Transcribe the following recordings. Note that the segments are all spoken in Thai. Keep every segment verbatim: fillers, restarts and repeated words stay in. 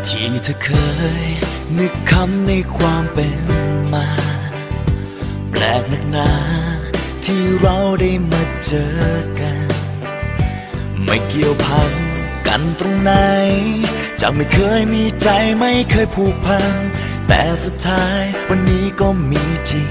ที่เธอเคยนึกคำในความเป็นมาแปลกนักหนาที่เราได้มาเจอกันไม่เกี่ยวพันกันตรงไหนจะไม่เคยมีใจไม่เคยผูกพันแต่สุดท้ายวันนี้ก็มีจริง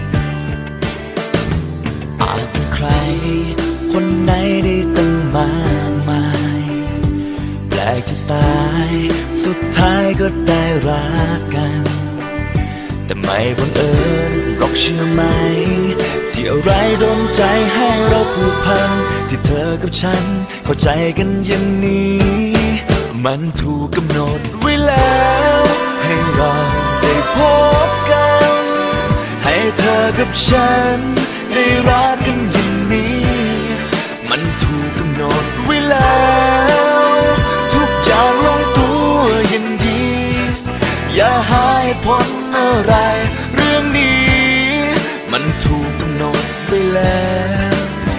อาจเป็นใครคนไหนได้ตั้งมากมายแปลกจะตายสุดท้ายก็ได้รักกันแต่ไม่บังเอิญหรอกเชื่อไหมที่อะไรโดนใจให้เราผูกพันที่เธอกับฉันเข้าใจกันอย่างนี้มันถูกกำหนดไว้แล้วให้เราได้พบกันให้เธอกับฉันได้รักกันอย่างนี้มันถูกกำหนดไว้แล้วทุกอย่างลงตัวอย่างดีอย่าหาเหตุผลอะไรเรื่องนี้มันถูกกำหนดไว้แล้ว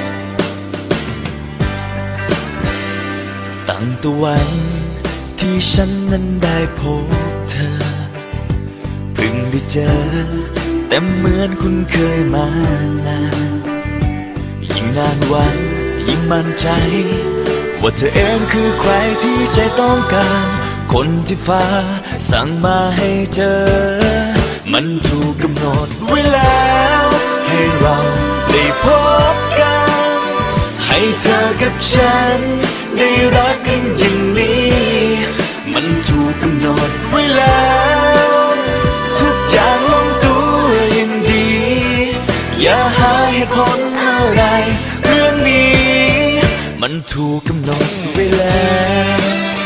ตั้งแต่วันที่ฉันนั้นได้พบเธอเพิ่งได้เจอแต่เหมือนคุณเคยมานานยิ่งนานวันยิ่งมั่นใจว่าเธอเองคือใครที่ใจต้องการคนที่ฟ้าสั่งมาให้เจอมันถูกกำหนดไว้แล้วให้เราได้พบกันให้เธอกับฉันได้รักกันอย่างนี้มันถูกกำหนดไว้แล้วทุกอย่างลงตัวอย่างดีอย่าหาเหตุผลอะไรเรื่องนี้มันถูกกำหนดไว้แล้ว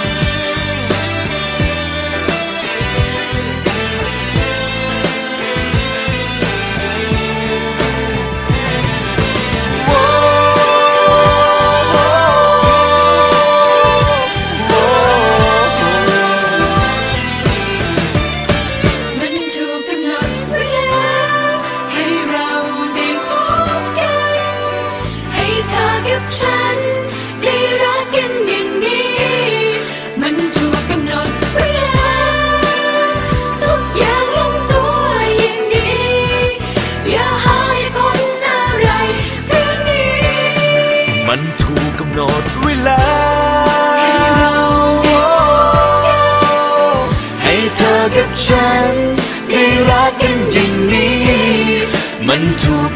ฉันได้รักกันอย่างนี้มันถูกกำหนดไว้แล้วทุกอย่างลงตัวอย่างดีอย่าหาเหตุผลอะไรเรื่องนี้มันถูกกำหนดไว้แล้วให้เธอกับฉันได้รักกันอย่างนี้มันถูก